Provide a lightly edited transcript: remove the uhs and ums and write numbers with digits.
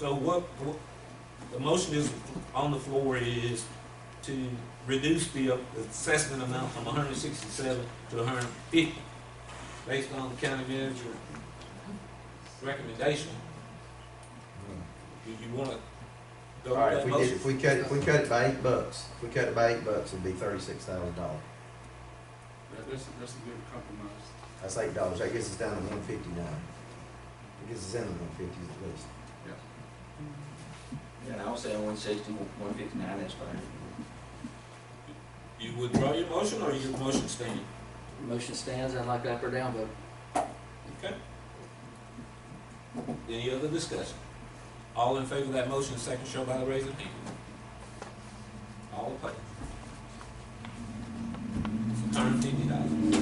So what, the motion is, on the floor is to reduce the assessment amount from 167 to 150, based on the county manager recommendation. Do you wanna go All right, with if that we did, motion? if we cut it by $8, if we cut it by $8, it'd be $36,000. That's a good compromise. That's $8. That gets us down to 159. It gets us in the 150s at least. Yeah, and I would say 160, 159, that's fine. You withdraw your motion, or your motion stand? Motion stands, I'd like to up or down vote. Okay. Any other discussion? All in favor of that motion, second show by the raising hand. All opposed. So turn $50,000.